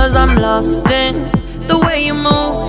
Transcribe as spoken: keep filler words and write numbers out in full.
Cause I'm lost in the way you move.